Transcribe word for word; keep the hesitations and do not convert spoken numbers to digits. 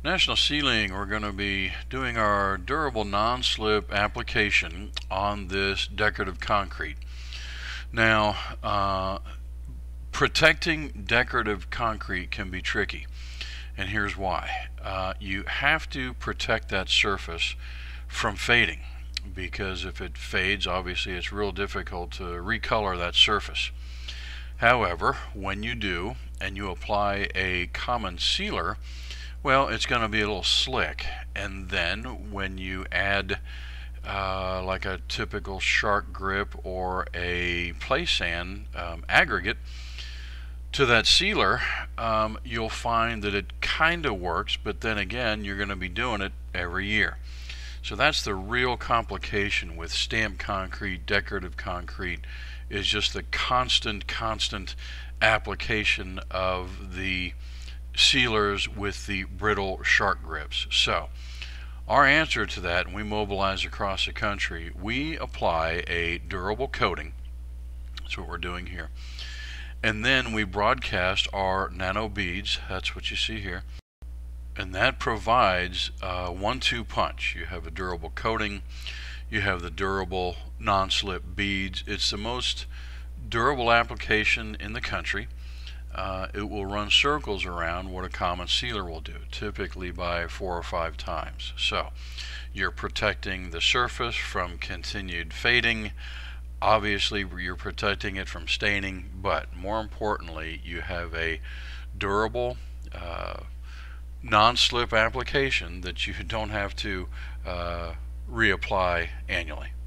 National Sealing, we're going to be doing our durable non-slip application on this decorative concrete. Now, uh, protecting decorative concrete can be tricky, and here's why. Uh, you have to protect that surface from fading, because if it fades, obviously it's real difficult to recolor that surface. However, when you do and you apply a common sealer, well, it's going to be a little slick, and then when you add uh, like a typical shark grip or a play sand um, aggregate to that sealer, um, you'll find that it kind of works, but then again you're going to be doing it every year. So that's the real complication with stamped concrete, decorative concrete, is just the constant constant application of the sealers with the brittle shark grips. So our answer to that, and we mobilize across the country, we apply a durable coating. That's what we're doing here. And then we broadcast our nano beads. That's what you see here. And that provides a one two punch. You have a durable coating, you have the durable non-slip beads. It's the most durable application in the country. Uh, it will run circles around what a common sealer will do, typically by four or five times. So you're protecting the surface from continued fading. Obviously you're protecting it from staining, but more importantly you have a durable uh, non-slip application that you don't have to uh, reapply annually.